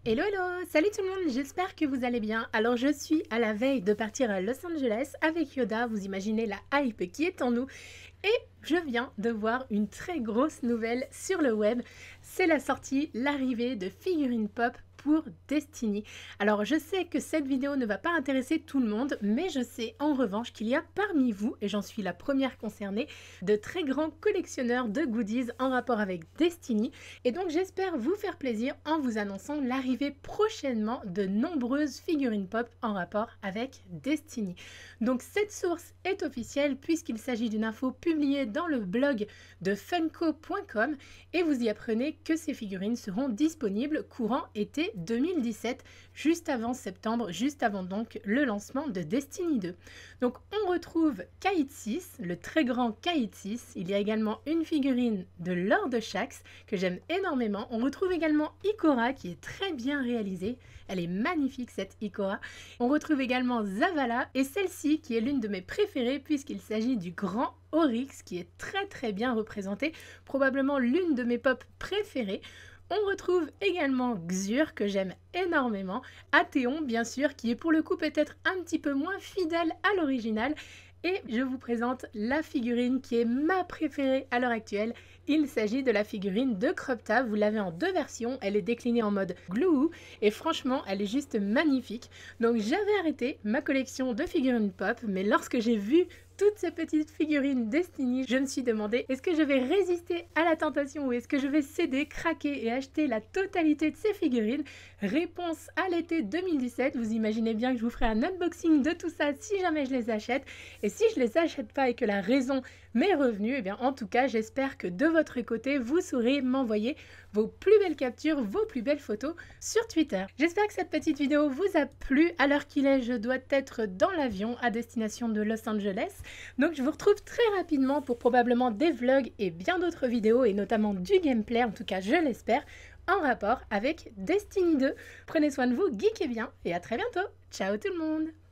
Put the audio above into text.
Hello hello, salut tout le monde, j'espère que vous allez bien. Alors je suis à la veille de partir à Los Angeles avec Yoda, vous imaginez la hype qui est en nous. Et je viens de voir une très grosse nouvelle sur le web, c'est la sortie, l'arrivée de figurines pop pour Destiny. Alors je sais que cette vidéo ne va pas intéresser tout le monde, mais je sais en revanche qu'il y a parmi vous, et j'en suis la première concernée, de très grands collectionneurs de goodies en rapport avec Destiny. Et donc j'espère vous faire plaisir en vous annonçant l'arrivée prochainement de nombreuses figurines pop en rapport avec Destiny. Donc cette source est officielle puisqu'il s'agit d'une info publiée dans le blog de funko.com et vous y apprenez que ces figurines seront disponibles courant été 2017, juste avant septembre, juste avant donc le lancement de Destiny 2. Donc on retrouve Kaid 6, le très grand Kaid 6, il y a également une figurine de Lord Shaxx que j'aime énormément, on retrouve également Ikora qui est très bien réalisée, elle est magnifique cette Ikora, on retrouve également Zavala et celle-ci qui est l'une de mes préférées puisqu'il s'agit du grand Oryx qui est très bien représenté, probablement l'une de mes pop préférées. On retrouve également Xur que j'aime énormément, Athéon bien sûr qui est pour le coup peut-être un petit peu moins fidèle à l'original et je vous présente la figurine qui est ma préférée à l'heure actuelle. Il s'agit de la figurine de Cropta, vous l'avez en deux versions, elle est déclinée en mode Glue et franchement elle est juste magnifique. Donc j'avais arrêté ma collection de figurines pop mais lorsque j'ai vu toutes ces petites figurines Destiny, je me suis demandé est-ce que je vais résister à la tentation ou est-ce que je vais céder, craquer et acheter la totalité de ces figurines? Réponse à l'été 2017, vous imaginez bien que je vous ferai un unboxing de tout ça si jamais je les achète. Et si je les achète pas et que la raison m'est revenue, eh bien en tout cas j'espère que de votre côté vous saurez m'envoyer vos plus belles captures, vos plus belles photos sur Twitter. J'espère que cette petite vidéo vous a plu. À l'heure qu'il est, je dois être dans l'avion à destination de Los Angeles. Donc je vous retrouve très rapidement pour probablement des vlogs et bien d'autres vidéos et notamment du gameplay, en tout cas je l'espère, en rapport avec Destiny 2. Prenez soin de vous, geekez bien et à très bientôt. Ciao tout le monde!